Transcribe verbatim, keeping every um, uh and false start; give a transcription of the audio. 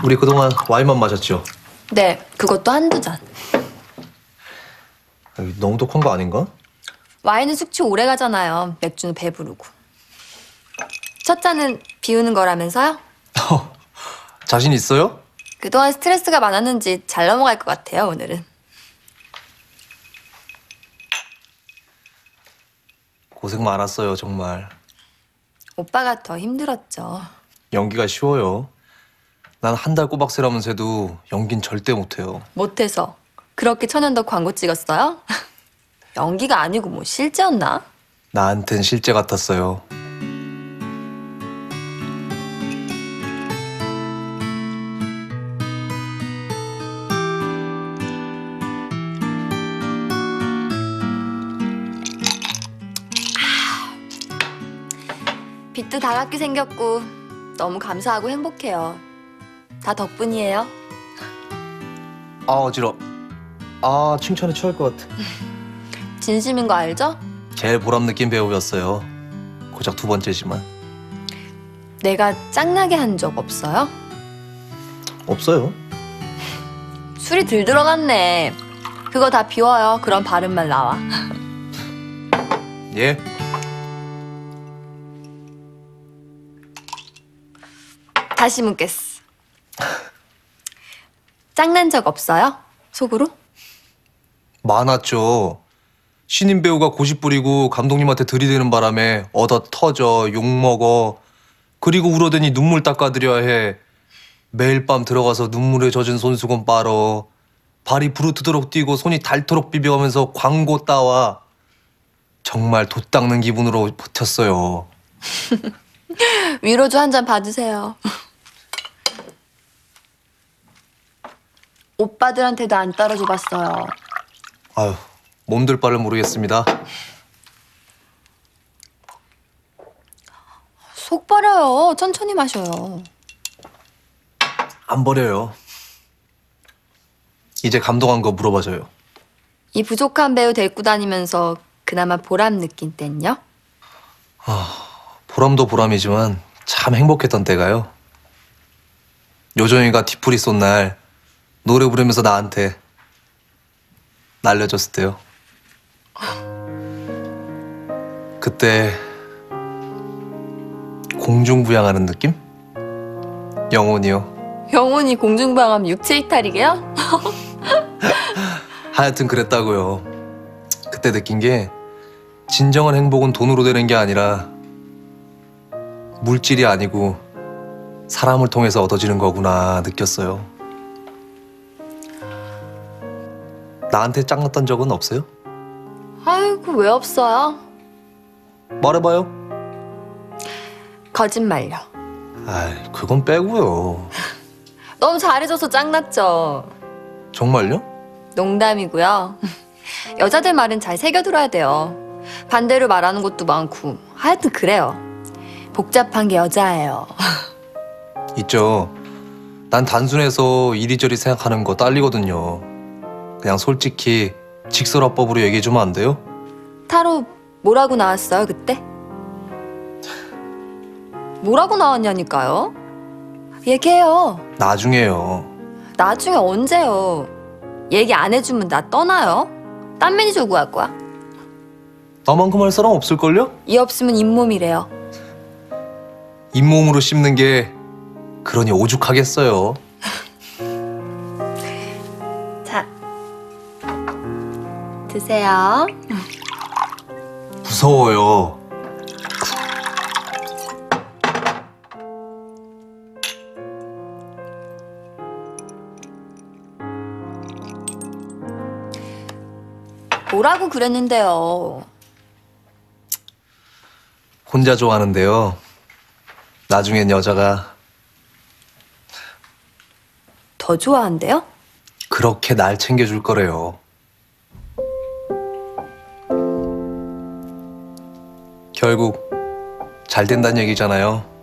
우리 그동안 와인만 마셨죠? 네, 그것도 한두 잔. 너무 독한 거 아닌가? 와인은 숙취 오래 가잖아요. 맥주는 배부르고. 첫 잔은 비우는 거라면서요? 자신 있어요? 그동안 스트레스가 많았는지 잘 넘어갈 것 같아요, 오늘은. 고생 많았어요, 정말. 오빠가 더 힘들었죠. 연기가 쉬워요. 난 한 달 꼬박 세라면서 해도 연긴 절대 못해요. 못해서 그렇게 천연덕 광고 찍었어요? 연기가 아니고 뭐 실제였나? 나한텐 실제 같았어요. 빚도 다 갚게 생겼고 너무 감사하고 행복해요. 다 덕분이에요. 아, 어지러. 아, 칭찬에 취할 것 같아. 진심인 거 알죠? 제일 보람 느낀 배우였어요. 고작 두 번째지만. 내가 짱나게 한 적 없어요? 없어요. 술이 들 들어갔네. 그거 다 비워요. 그런 발음만 나와. 예. 다시 묻겠어. 짱난 적 없어요? 속으로? 많았죠. 신인 배우가 고집 부리고 감독님한테 들이대는 바람에 얻어 터져, 욕먹어. 그리고 울어대니 눈물 닦아드려야 해. 매일 밤 들어가서 눈물에 젖은 손수건 빨어. 발이 부르트도록 뛰고 손이 닳도록 비벼가면서 광고 따와. 정말 돛 닦는 기분으로 버텼어요. 위로주 한 잔 받으세요. 오빠들한테도 안 따라줘봤어요. 아유, 몸둘 바를 모르겠습니다. 속 버려요. 천천히 마셔요. 안 버려요. 이제 감동한 거 물어봐줘요. 이 부족한 배우 데리고 다니면서 그나마 보람 느낀 땐요? 보람도 보람이지만 참 행복했던 때가요. 요정이가 뒤풀이 쏜 날 노래 부르면서 나한테 날려줬을 때요. 그때 공중부양하는 느낌? 영혼이요. 영혼이 공중부양하면 육체 이탈이게요? 하여튼 그랬다고요. 그때 느낀 게 진정한 행복은 돈으로 되는 게 아니라 물질이 아니고 사람을 통해서 얻어지는 거구나 느꼈어요. 나한테 짱났던 적은 없어요? 아이고 왜 없어요? 말해봐요. 거짓말요. 아이, 그건 빼고요. 너무 잘해줘서 짱났죠? 정말요? 농담이고요. 여자들 말은 잘 새겨들어야 돼요. 반대로 말하는 것도 많고 하여튼 그래요. 복잡한 게 여자예요. 있죠. 난 단순해서 이리저리 생각하는 거 딸리거든요. 그냥 솔직히 직설화법으로 얘기해주면 안 돼요? 타로 뭐라고 나왔어요 그때? 뭐라고 나왔냐니까요? 얘기해요. 나중에요. 나중에 언제요? 얘기 안 해주면 나 떠나요? 딴 매니저 구할 거야? 나만큼 할 사람 없을걸요? 이 없으면 잇몸이래요. 잇몸으로 씹는 게 그러니 오죽하겠어요. 자, 드세요. 무서워요. 뭐라고 그랬는데요? 혼자 좋아하는데요. 나중엔 여자가 더 좋아한대요? 그렇게 날 챙겨줄 거래요. 결국 잘 된다는 얘기잖아요.